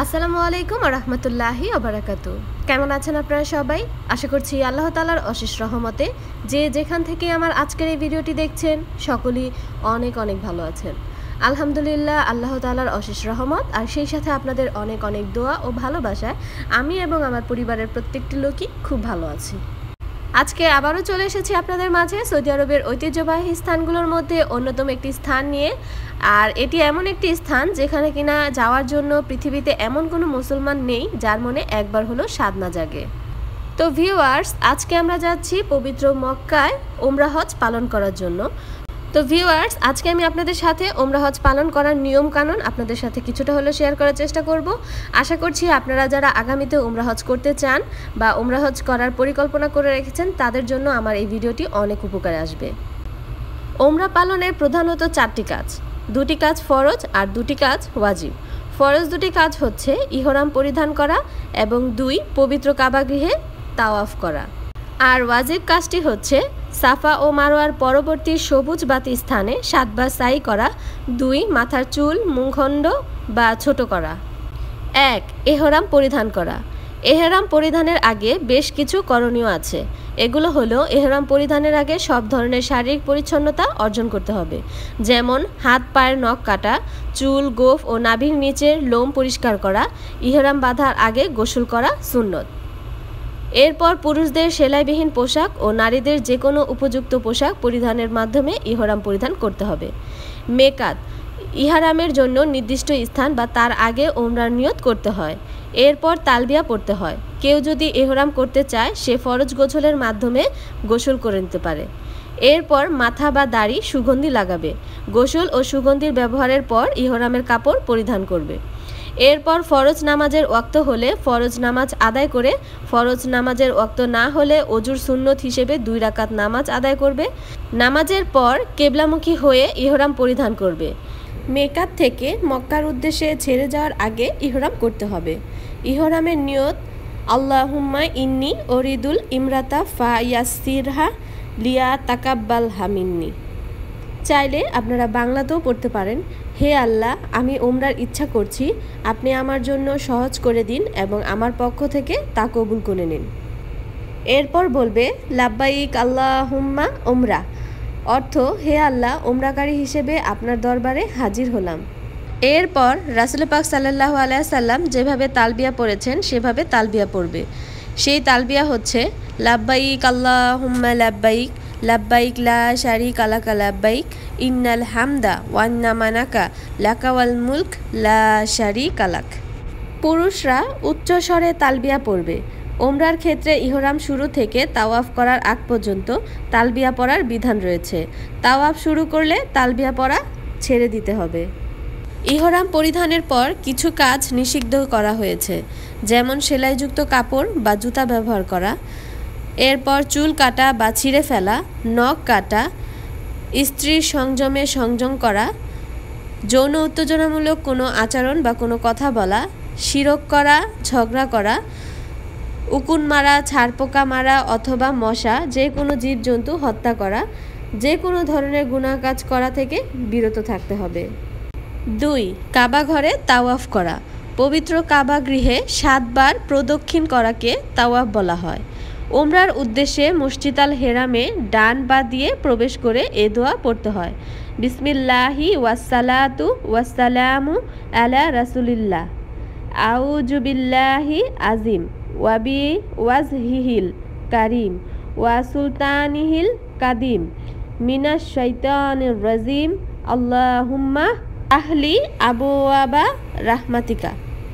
আসসালামু আলাইকুম ওয়া রাহমাতুল্লাহি ওয়া বারাকাতু। কেমন আছেন আপনারা সবাই? আশা করছি আল্লাহ তাআলার অশেষ রহমতে যে যেখান থেকে আমার আজকের এই ভিডিওটি দেখছেন সকলেই অনেক অনেক ভালো আছেন। আলহামদুলিল্লাহ, আল্লাহ তাআলার অশেষ রহমত আর সেই সাথে আপনাদের অনেক অনেক দোয়া ও ভালোবাসায় আমি এবং আমার পরিবারের প্রত্যেকটি লোকই খুব ভালো আছি। আজকে আবারও চলে এসেছি আপনাদের মাঝে সৌদি আরবের ঐতিহ্যবাহী স্থানগুলোর মধ্যে অন্যতম একটি স্থান নিয়ে। আর এটি এমন একটি স্থান যেখানে কিনা যাওয়ার জন্য পৃথিবীতে এমন কোনো মুসলমান নেই যার মনে একবার হলো স্বাদ না জাগে। তো ভিউয়ার্স, আজকে আমরা যাচ্ছি পবিত্র মক্কায় উমরা হজ পালন করার জন্য। তো ভিউয়ার্স, আজকে আমি আপনাদের সাথে উমরা হজ পালন করার নিয়ম কানুন আপনাদের সাথে কিছুটা হলেও শেয়ার করার চেষ্টা করব। আশা করছি আপনারা যারা আগামীতে উমরা হজ করতে চান বা উমরা হজ করার পরিকল্পনা করে রেখেছেন তাদের জন্য আমার এই ভিডিওটি অনেক উপকারে আসবে। উমরা পালনের প্রধানত 4টি কাজ, 2টি কাজ ফরজ আর 2টি কাজ ওয়াজিব। ফরজ 2টি কাজ হচ্ছে ইহরাম পরিধান করা এবং 2 পবিত্র কাবা গৃহে তাওয়াফ করা। আর ওয়াজিব কাজটি হচ্ছে সাফা ও মারোয়ার পরবর্তী সবুজ বাতি স্থানে 7 বার সাই করা, 2 মাথার চুল মুখখণ্ড বা ছোট করা। 1 এহরাম পরিধান করা। এহরাম পরিধানের আগে বেশ কিছু করণীয় আছে। এগুলো হলো এহরাম পরিধানের আগে সব ধরনের শারীরিক পরিচ্ছন্নতা অর্জন করতে হবে, যেমন হাত পায়ের নখ কাটা, চুল গোফ ও নাভির নিচের লোম পরিষ্কার করা। ইহরাম বাঁধার আগে গোসল করা সুন্নত। এরপর পুরুষদের সেলাইবিহীন পোশাক ও নারীদের যে কোনো উপযুক্ত পোশাক পরিধানের মাধ্যমে ইহরাম পরিধান করতে হবে। মেকাত, ইহরামের জন্য নির্দিষ্ট স্থান বা তার আগে উমরার নিয়ত করতে হয়। এরপর তালবিয়া পড়তে হয়। কেউ যদি ইহরাম করতে চায় সে ফরজ গোসলের মাধ্যমে গোসল করে নিতে পারে। এরপর মাথা বা দাড়ি সুগন্ধি লাগাবে। গোসল ও সুগন্ধির ব্যবহারের পর ইহরামের কাপড় পরিধান করবে। এরপর ফরজ নামাজের ওয়াক্ত হলে ফরজ নামাজ আদায় করে, ফরজ নামাজের ওয়াক্ত না হলে অজুর সুন্নত হিসেবে 2 রাকাত নামাজ আদায় করবে। নামাজের পর কেবলামুখী হয়ে ইহরাম পরিধান করবে। মেকাত থেকে মক্কার উদ্দেশ্যে ছেড়ে যাওয়ার আগে ইহরাম করতে হবে। ইহরামের নিয়ত আল্লাহুম্মা ইন্নি ওরিদুল ইমরাতা ফা ইয়াসসিরহা লিয়া তাকাব্বাল হামিন্নি। চাইলে আপনারা বাংলাতেও পড়তে পারেন, হে আল্লাহ, আমি উমরার ইচ্ছা করছি, আপনি আমার জন্য সহজ করে দিন এবং আমার পক্ষ থেকে তা কবুল করে নিন। এরপর বলবে লাব্বাইক আল্লাহুম্মা উমরা, অর্থ হে আল্লাহ, উমরাকারী হিসেবে আপনার দরবারে হাজির হলাম। এরপর রাসূল পাক সাল্লাল্লাহু আলাইহি সাল্লাম যেভাবে তালবিয়া পড়েছেন সেভাবে তালবিয়া পড়বে। সেই তালবিয়া হচ্ছে লাব্বাইক আল্লাহুম্মা লাব্বাইক, লাব্বাইক লা শারিকা লাকা লাব্বাইক, ইন্নাল হামদা ওয়ান নামানাকা লাকাওয়াল মুলক লা শারিকা লাক। পুরুষরা উচ্চ স্বরে তালবিয়া পড়বে। উমরার ক্ষেত্রে ইহরাম শুরু থেকে তাওয়াফ করার আগ পর্যন্ত তালবিয়া পড়ার বিধান রয়েছে। তাওয়াফ শুরু করলে তালবিয়া পড়া ছেড়ে দিতে হবে। ইহরাম পরিধানের পর কিছু কাজ নিষিদ্ধ করা হয়েছে, যেমন সেলাইযুক্ত কাপড় বা জুতা ব্যবহার করা। এরপর চুল কাটা বা ছিঁড়ে ফেলা, নখ কাটা, স্ত্রীর সংযমে সংযম করা, যৌন উত্তেজনামূলক কোনো আচরণ বা কোনো কথা বলা, শিরক করা, ঝগড়া করা, উকুন মারা, ছারপোকা মারা অথবা মশা যে কোনো জীবজন্তু হত্যা করা, যে কোনো ধরনের গুনাহ কাজ করা থেকে বিরত থাকতে হবে। 2 কাবা ঘরে তাওয়াফ করা। পবিত্র কাবা গৃহে 7 বার প্রদক্ষিণ করাকে তাওয়াফ বলা হয়। উমরার উদ্দেশ্যে মসজিদ আল হেরামে ডান পা দিয়ে প্রবেশ করে এ দোয়া পড়তে হয়, বিসমিল্লাহি ওয়াসসালাতু ওয়াসসালামু আলা রাসূলিল্লাহ, আউযু বিল্লাহি আজিম ওয়াবি ওয়াজহিহিল কারিম ওয়া সুলতানিহিল কাদিম মিনাশ শাইতানির রাজিম, আল্লাহুম্মা আহলি আবওয়াবা রাহমাতিকা।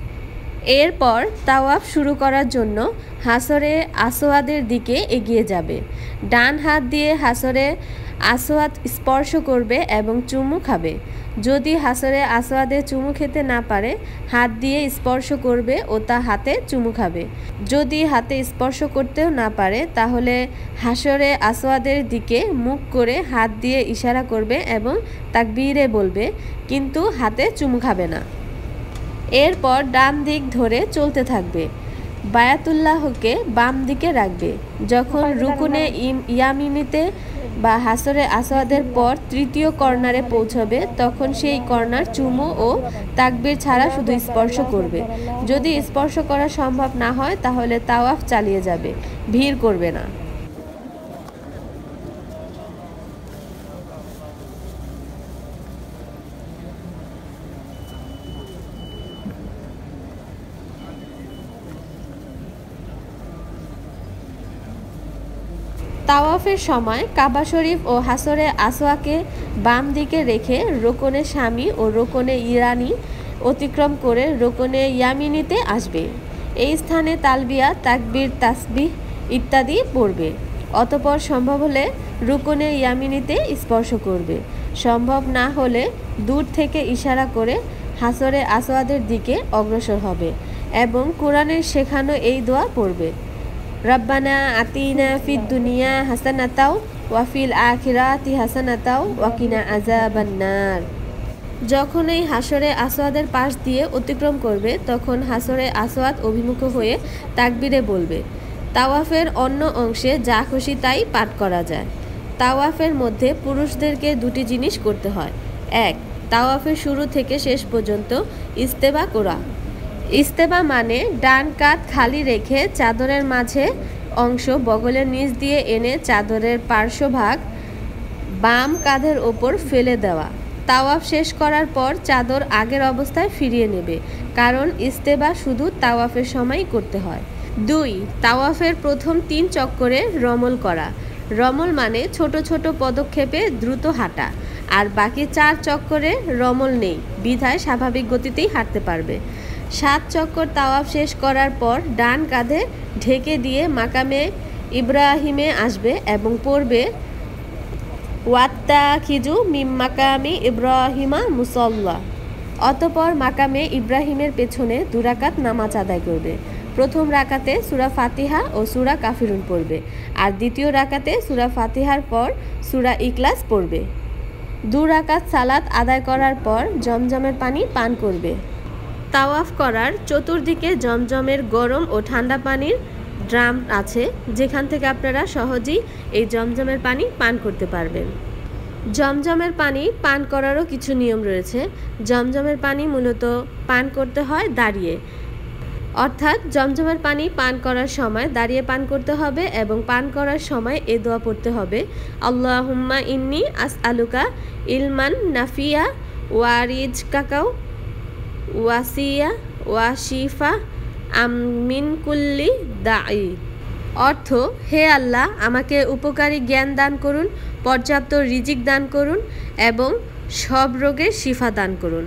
এরপর তাওয়াফ শুরু করার জন্য হাসরে আসওয়াদের দিকে এগিয়ে যাবে। ডান হাত দিয়ে হাসরে আসওয়াদ স্পর্শ করবে এবং চুমু খাবে। যদি হাসরে আসওয়াদে চুমু খেতে না পারে হাত দিয়ে স্পর্শ করবে ও তা হাতে চুমু খাবে। যদি হাতে স্পর্শ করতেও না পারে তাহলে হাসরে আসওয়াদের দিকে মুখ করে হাত দিয়ে ইশারা করবে এবং তাকবীরে বলবে, কিন্তু হাতে চুমু খাবে না। এরপর ডান দিক ধরে চলতে থাকবে। বায়াতুল্লাহকে বাম দিকে রাখবে। যখন রুকুনে ইয়ামিনিতে বা হাসরে আসওয়াদের পর তৃতীয় কর্নারে পৌঁছবে তখন সেই কর্নার চুমু ও তাকবীর ছাড়া শুধু স্পর্শ করবে। যদি স্পর্শ করা সম্ভব না হয় তাহলে তাওয়াফ চালিয়ে যাবে, ভিড় করবে না। তাওয়াফের সময় কাবা শরীফ ও হাসরে আসওয়াকে বাম দিকে রেখে রোকনে শামি ও রোকনে ইরানি অতিক্রম করে রোকনে ইয়ামিনিতে আসবে। এই স্থানে তালবিয়া, তাকবীর, তাসবিহ ইত্যাদি পড়বে। অতঃপর সম্ভব হলে রুকনে ইয়ামিনিতে স্পর্শ করবে। সম্ভব না হলে দূর থেকে ইশারা করে হাসরে আসওয়াদের দিকে অগ্রসর হবে এবং কোরআনের শেখানো এই দোয়া পড়বে, রব্বানা আতিনা ফিদ দুনিয়া হাসানাতাও ওয়া ফিল আখিরাতি হাসানাতাও ওয়া কিনা আযাবান্নার। যখন এই হাসরে আসওয়াদের পাশ দিয়ে অতিক্রম করবে তখন হাসরে আসওয়াদ অভিমুখ হয়ে তাকবীরে বলবে। তাওয়াফের অন্য অংশে যা খুশি তাই পাঠ করা যায়। তাওয়াফের মধ্যে পুরুষদেরকে দুটি জিনিস করতে হয়। 1. তাওয়াফের শুরু থেকে শেষ পর্যন্ত ইস্তেবা করা। ইস্তেবা মানে ডান কাঁধ খালি রেখে চাদরের মাঝে অংশ বগলের নিচ দিয়ে এনে চাদরের পার্শ্বভাগ বাম কাঁধের ওপর ফেলে দেওয়া। তাওয়াফ শেষ করার পর চাদর আগের অবস্থায় ফিরিয়ে নেবে, কারণ ইস্তেবা শুধু তাওয়াফের সময়ই করতে হয়। 2. তাওয়াফের প্রথম 3 চক্করে রমল করা। রমল মানে ছোট ছোট পদক্ষেপে দ্রুত হাঁটা, আর বাকি 4 চক্করে রমল নেই বিধায় স্বাভাবিক গতিতেই হাঁটতে পারবে। 7 চক্কর তাওয়াফ শেষ করার পর ডান কাঁধে ঢেকে দিয়ে মাকামে ইব্রাহিমে আসবে এবং পড়বে ওয়াত্তাখিজু মিম মাকামি ইব্রাহিমা মুসল্লা। অতঃপর মাকামে ইব্রাহিমের পেছনে 2 রাকাত নামাজ আদায় করবে। প্রথম রাকাতে সূরা ফাতিহা ও সূরা কাফিরুন পড়বে, আর দ্বিতীয় রাকাতে সূরা ফাতিহার পর সূরা ইখলাস পড়বে। 2 রাকাত সালাত আদায় করার পর জমজমের পানি পান করবে। তাওয়াফ করার চতুর্দিকে জমজমের গরম ও ঠান্ডা পানির ড্রাম আছে, যেখান থেকে আপনারা সহজেই এই জমজমের পানি পান করতে পারবেন। জমজমের পানি পান করারও কিছু নিয়ম রয়েছে। জমজমের পানি মূলত পান করতে হয় দাঁড়িয়ে, অর্থাৎ জমজমের পানি পান করার সময় দাঁড়িয়ে পান করতে হবে এবং পান করার সময় এ দোয়া পড়তে হবে, আল্লাহুম্মা ইন্নী আসআলুকা ইলমান নাফিয়া ওয়া রিজকাকাও ওয়াসিয়া ওয়া শিফা আমিন কুল্লি দাঈ। অর্থ, হে আল্লাহ, আমাকে উপকারী জ্ঞান দান করুন, পর্যাপ্ত রিজিক দান করুন এবং সব রোগের শিফা দান করুন।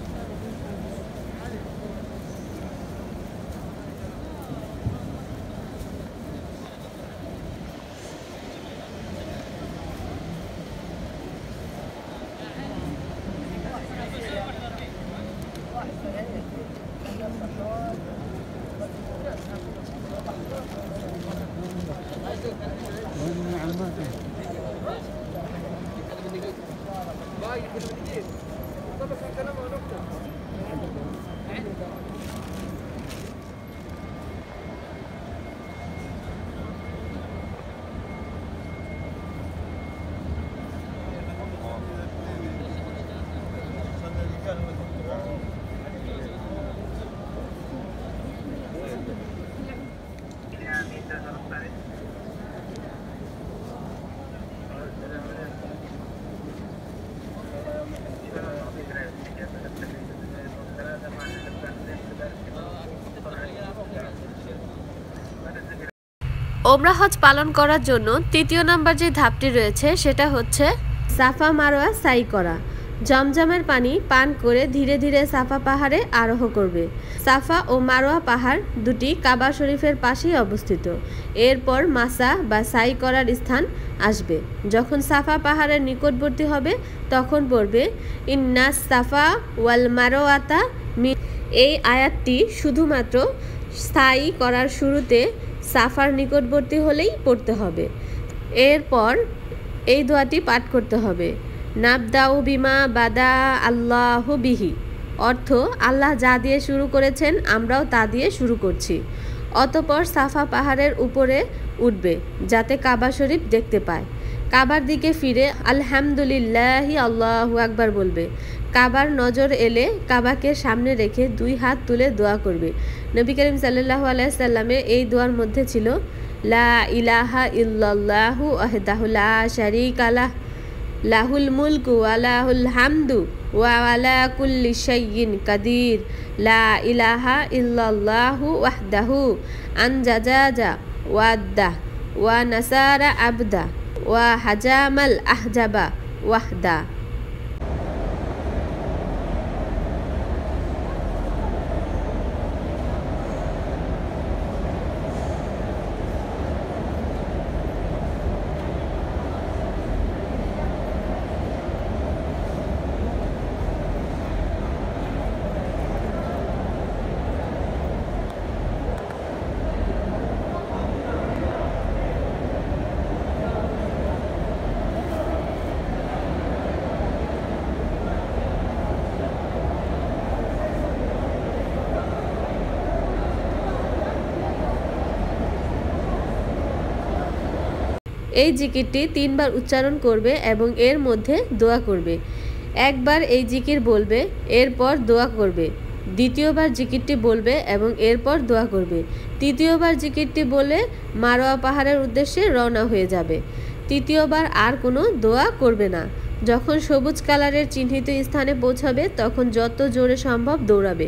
ওমরা হজ পালন করার জন্য 3য় নম্বর যে ধাপটি রয়েছে সেটা হচ্ছে সাফা মারোয়া সাই করা। জমজমের পানি পান করে ধীরে ধীরে সাফা পাহাড়ে আরোহ করবে। সাফা ও মারোয়া পাহাড় দুটি কাবা শরীফের পাশেই অবস্থিত। এরপর মাসা বা সাই করার স্থান আসবে। যখন সাফা পাহাড়ের নিকটবর্তী হবে তখন পড়বে ইন্নাস সাফা ওয়াল মারোয়াতা মিন। এই আয়াতটি শুধুমাত্র সাই করার শুরুতে সাফার নিকটবর্তী হলেই পড়তে হবে। এরপর এই দোয়াটি পাঠ করতে হবে, নাবদাউ বিমা বাদা আল্লাহু বিহি। অর্থ, আল্লাহ যা দিয়ে শুরু করেছেন আমরাও তা দিয়ে শুরু করছি। অতঃপর সাফা পাহাড়ের উপরে উঠবে যাতে কাবা শরীফ দেখতে পায়। কাবার দিকে ফিরে আলহামদুলিল্লাহি আল্লাহু আকবার বলবে। কাবার নজর এলে কাবাকে সামনে রেখে 2 হাত তুলে দোয়া করবে। নবী করিম সাল্লাল্লাহু আলাইহি সাল্লামের এই দোয়ার মধ্যে ছিল লা ইলাহা ইল্লাল্লাহু ওয়াহদাহু লা শারীকা লাহ লাহুল মুলকু ওয়া লাহুল হামদু ওয়া আলা কুল্লি শাইইন কাদির লা ইলাহা ইল্লাল্লাহু ওয়াহদাহু আনজাজা ওয়াদ্দা ওয়া নাসারা আবদা ওয়া হাজামাল আহজাবা ওয়াহদা। এই জিকিরটি 3 বার উচ্চারণ করবে এবং এর মধ্যে দোয়া করবে। একবার এই জিকির বলবে, এরপর দোয়া করবে। দ্বিতীয়বার জিকিরটি বলবে এবং এরপর দোয়া করবে। তৃতীয়বার জিকিরটি বলে মারোয়া পাহাড়ের উদ্দেশ্যে রওনা হয়ে যাবে। তৃতীয়বার আর কোনো দোয়া করবে না। যখন সবুজ কালারের চিহ্নিত স্থানে পৌঁছাবে তখন যত জোরে সম্ভব দৌড়াবে,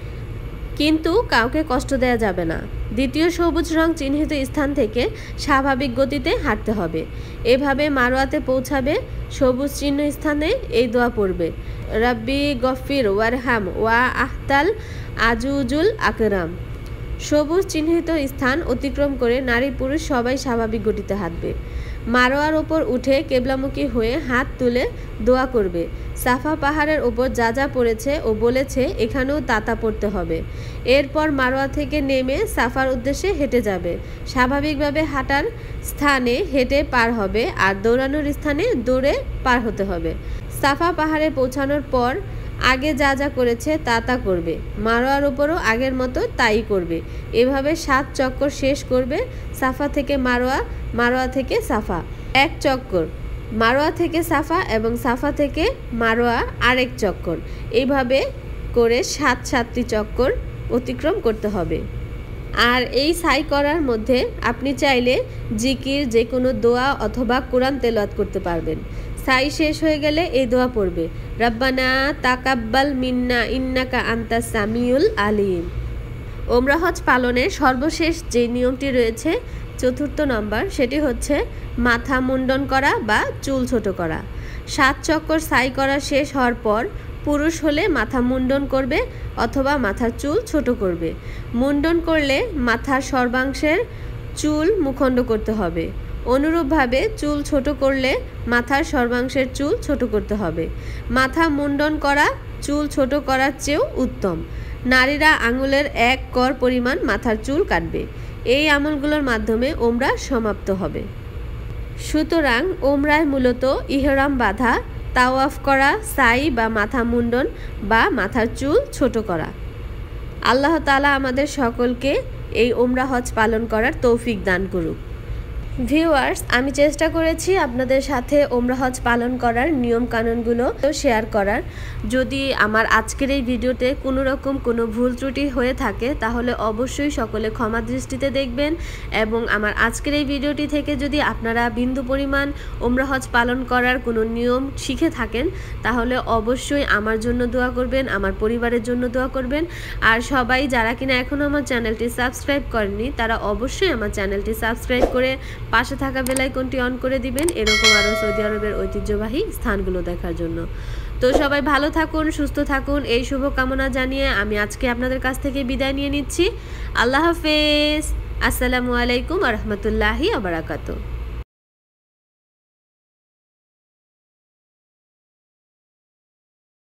কিন্তু কাউকে কষ্ট দেয়া যাবে না। দ্বিতীয় সবুজ রং চিহ্নিত স্থান থেকে স্বাভাবিক গতিতে হাঁটতে হবে। এভাবে মারোয়াতে পৌঁছাবে। সবুজ চিহ্ন স্থানে এই দোয়া পড়বে, রাব্বি গফির ওয়ারহাম ওয়া আহতাল আজুজুল আকরাম। সবুজ চিহ্নিত স্থান অতিক্রম করে নারী পুরুষ সবাই স্বাভাবিক গতিতে হাঁটবে। মারোয়ার ওপর উঠে কেবলামুখী হয়ে হাত তুলে দোয়া করবে। সাফা পাহাড়ের ওপর যা যা পড়েছে ও বলেছে এখানেও তাতা পড়তে হবে। এরপর মারোয়া থেকে নেমে সাফার উদ্দেশ্যে হেঁটে যাবে। স্বাভাবিকভাবে হাঁটার স্থানে হেঁটে পার হবে আর দৌড়ানোর স্থানে দৌড়ে পার হতে হবে। সাফা পাহাড়ে পৌঁছানোর পর আগে যা যা করেছে তা তা করবে। মারোয়ার ওপরও আগের মতো তাই করবে। এভাবে 7 চক্কর শেষ করবে। সাফা থেকে মারোয়া, মারোয়া থেকে সাফা 1 চক্কর, মারোয়া থেকে সাফা এবং সাফা থেকে মারোয়া আরেক চক্কর। এইভাবে করে 7টি চক্কর অতিক্রম করতে হবে। আর এই সাই করার মধ্যে আপনি চাইলে জিকির, যে কোনো দোয়া অথবা কোরআন তেলাওয়াত করতে পারবেন। সাই শেষ হয়ে গেলে এই দোয়া পড়বে, রাব্বানা তাকাব্বাল মিন্না ইন্নাকা আনতাস সামিউল আলিম। ওমরা হজ পালনের সর্বশেষ যে নিয়মটি রয়েছে 4র্থ নম্বর, সেটি হচ্ছে মাথা মুন্ডন করা বা চুল ছোট করা। 7 চক্কর সাই করা শেষ হওয়ার পর পুরুষ হলে মাথা মুন্ডন করবে অথবা মাথার চুল ছোট করবে। মুন্ডন করলে মাথার সর্বাংশের চুল মুখণ্ড করতে হবে। অনুরূপভাবে চুল ছোট করলে মাথার সর্বাংশের চুল ছোট করতে হবে। মাথা মুন্ডন করা চুল ছোট করার চেয়েও উত্তম। নারীরা আঙুলের 1 কর পরিমাণ মাথার চুল কাটবে। এই আমলগুলোর মাধ্যমে ওমরা সমাপ্ত হবে। সুতরাং ওমরায় মূলত ইহরাম বাঁধা, তাওয়াফ করা, সাই বা মাথা মুন্ডন বা মাথার চুল ছোট করা। আল্লাহ তাআলা আমাদের সকলকে এই ওমরা হজ পালন করার তৌফিক দান করুক। ভিউয়ার্স, আমি চেষ্টা করেছি আপনাদের সাথে ওমরা হজ পালন করার নিয়ম কানুনগুলো শেয়ার করার। যদি আমার আজকের এই ভিডিওতে কোনো রকম কোনো ভুল ত্রুটি হয়ে থাকে তাহলে অবশ্যই সকলে ক্ষমা দৃষ্টিতে দেখবেন, এবং আমার আজকের এই ভিডিওটি থেকে যদি আপনারা বিন্দু পরিমাণ ওমরা হজ পালন করার কোনো নিয়ম শিখে থাকেন তাহলে অবশ্যই আমার জন্য দোয়া করবেন, আমার পরিবারের জন্য দোয়া করবেন। আর সবাই যারা কিনা এখনও আমার চ্যানেলটি সাবস্ক্রাইব করেননি তারা অবশ্যই আমার চ্যানেলটি সাবস্ক্রাইব করে পাশে থাকা বেল আইকনটি অন করে দিবেন, এরকম আরও সৌদি আরবের ঐতিহ্যবাহী স্থানগুলো দেখার জন্য। তো সবাই ভালো থাকুন, সুস্থ থাকুন, এই শুভকামনা জানিয়ে আমি আজকে আপনাদের কাছ থেকে বিদায় নিয়ে নিচ্ছি। আল্লাহ হাফেজ। আসসালামু আলাইকুম ওয়া রাহমাতুল্লাহি ওয়া বারাকাতুহু।